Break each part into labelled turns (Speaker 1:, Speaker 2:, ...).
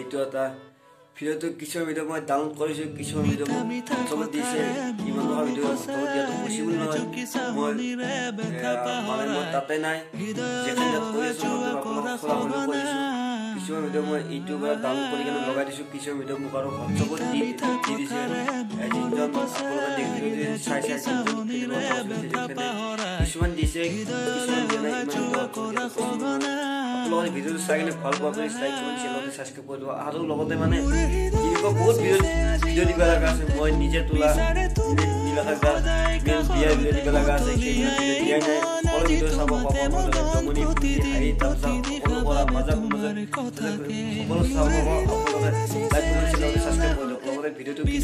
Speaker 1: এইটো এটা ভিডিওটো কিছুমান ভিডিও মই ডাউনলোড কৰিছো কিছুমান ভিডিও চব দিছে ইমান নহয় ভিডিও দিয়াটো পসিবল নহয় মই তাতে নাই যেখানে কৰিছো কিছুমান ভিডিও মই ইউটিউবত ডাউনলোড কৰি কেনে লগাই দিছো কিছুমান ভিডিও মোক আৰু হোৱাটছআপত দি দিছে যিজন আপোনালোকে দেখিছে চাই কিছুমান দিছে কিছুমান দিয়া নাই আপোনালোকে ভিডিওটো চাই কিনে ভাল পোৱা কৰি লাইক কমেণ্ট চেনেলটো সাবস্ক্ৰাইব কৰি দিব আৰু লগতে মানে বহুত ভিডিও দিব লগা আছে মই নিজে তোলা নিলাকা ভিডিও দিব লগা আছে সেই ভিডিও দিয়া নাই সকলো ভিডিও চাব পাব মনি আহি তাৰপিছত সকলো কৰা মজা সকলো চাব পাব আপোনালোকে লাইক কমেণ্ট চেনেলটো সাবস্ক্ৰাইব কৰি দিব লগতে ভিডিওটো কি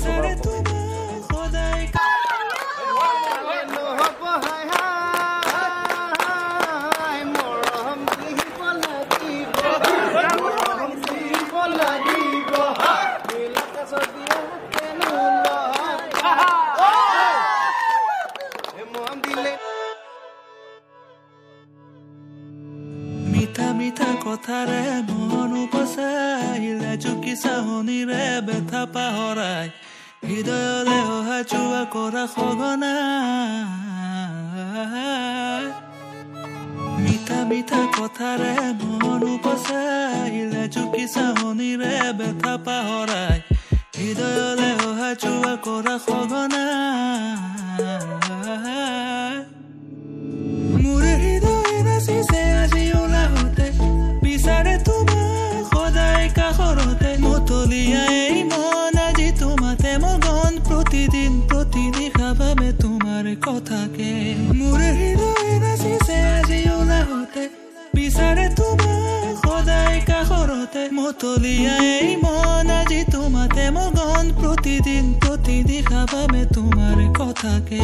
Speaker 2: মিঠা মিঠা কথাৰে মন উপচাইলে চুকি চাহনিৰে বেথা পাহৰাই হৃদয়লে অহা চুৱা কৰা সঘনা মিঠা মিঠা কথাৰে মন উপচাইলে চুকি চাহনিৰে বেথা পাহৰাই হৃদয়লে অহা চুৱা কৰা সঘনা মোৰে হৃদয় নাচিছে আজি ওলাহতে বিচাৰে তোমাক সদায় কাষৰতে মতলীয়াই মন আজি তোমাতে মগন প্ৰতিদিন প্ৰতিনিশা ভাবে তোমাৰ কথাকে মোৰে হৃদয় নাচিছে আজি ওলাহতে বিচাৰে তোমাক সদায় কাষৰতে মতলীয়াই মন আজি তোমাতে মগন প্ৰতিদিন প্ৰতিনিশা ভাবে তোমাৰ কথাকে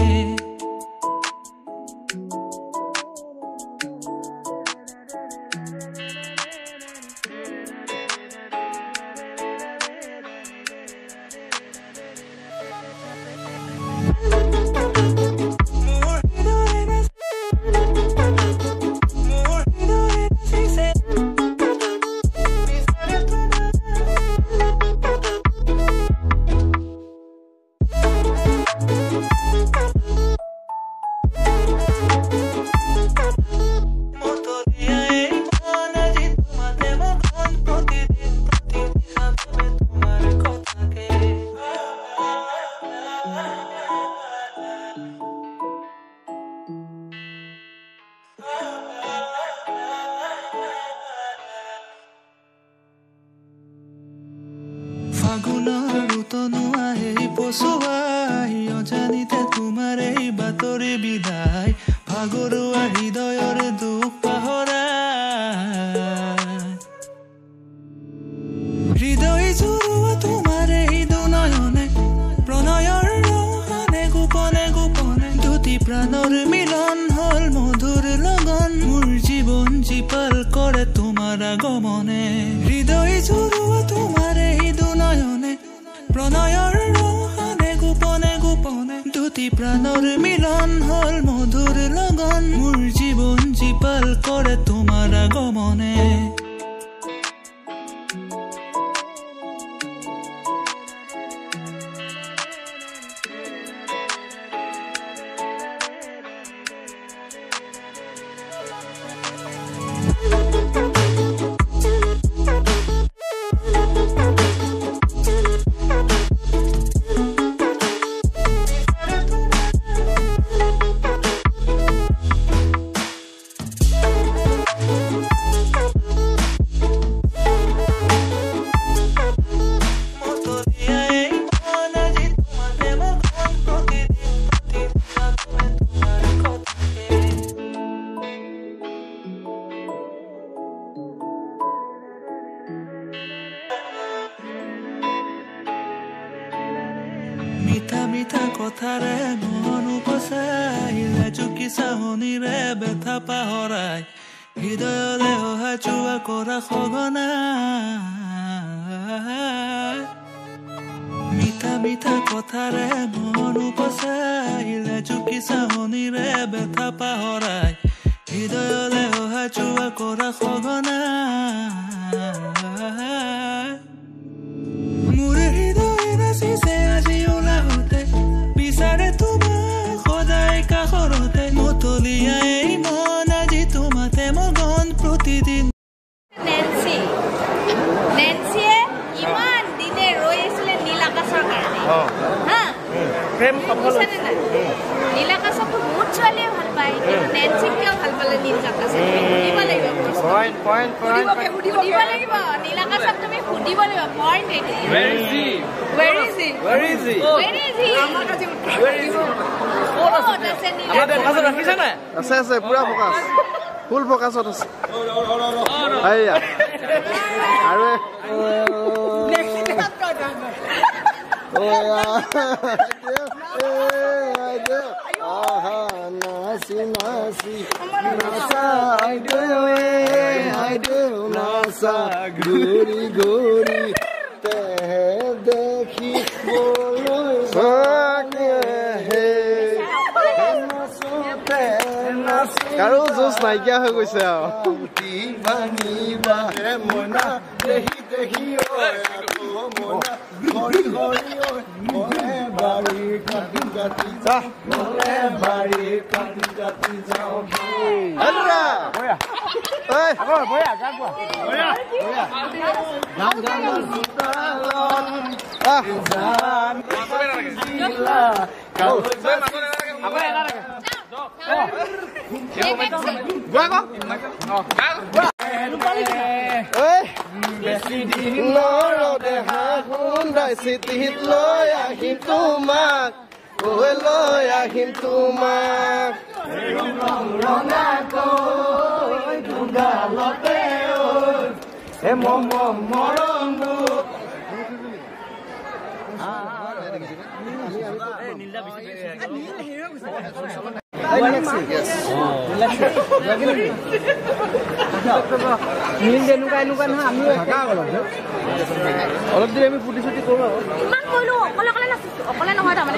Speaker 2: ফাগুনৰ তনুৱা এই পচুৱাই অজানিতে তোমাৰ এই বাতৰি বিদায় ভাগৰুৱা হৃদয়ৰ দুখ পাহৰাই হৃদয় জুৰুৱা তোমাৰ এই দুনয়নে প্ৰণয়ৰ ৰহানে গোপনে গোপনে দুটি প্ৰাণৰ মিলন হল মধুৰ লগন মোৰ জীৱন জীপাল কৰে তোমাৰ আগমনে হৃদয় জুৰুৱা তোমাৰ এই দুনয়নে প্ৰণয়ৰ ৰহানে গোপনে গোপনে দুটি প্ৰাণৰ মিলন হল মধুৰ লগন মোৰ জীৱন জীপাল কৰে তোমাৰ আগমনে মিঠা মিঠা কথাৰে মন উপচাইলে চুকি চাহনিৰে বেথা পাহৰাই হৃদয়লে অহা চুৱা কৰা সঘনা মিঠা মিঠা কথাৰে মন উপচাইলে চুকি চাহনিৰে বেথা পাহৰাই হৃদয়লে অহা চুৱা কৰা সঘনা
Speaker 3: প্ৰেম সফল
Speaker 4: বুজিছানে নাই? নীল আকাশকটো বহুত ছোৱালীয়ে ভাল পায় কিন্তু নেন্সিক কিয় ভাল পালে নীল আকাশে সুধিব লাগিব প্ৰশ্ন। সুধিব লাগিব নীল আকাশক তুমি সুধিব লাগিব পইণ্ট এইটো
Speaker 3: Where is he?
Speaker 4: Where is he?
Speaker 3: Where is he?
Speaker 4: Where is he?
Speaker 3: Where is he?
Speaker 4: ক'ত আছে নীল
Speaker 3: আমাদের
Speaker 4: আকাশ?
Speaker 3: কাছে রাখিছে না
Speaker 5: আছে পুৰা ফকাছ ফুল ফকাছত আছে আইয়া আৰু নাচি নাচি নাচা নাচা ঘূৰি ঘূৰি দেখি কাৰো জোচ নাইকিয়া হৈ গৈছে আৰু চিঠিত লৈ আহিম তোমাক লৈ আহিম তোমাক অলপ দেৰি আমি ফুটি চুটি কৰো
Speaker 4: ইমান কৰিলো অকলে অকলে নাচিছো অকলে নহয় তাৰমানে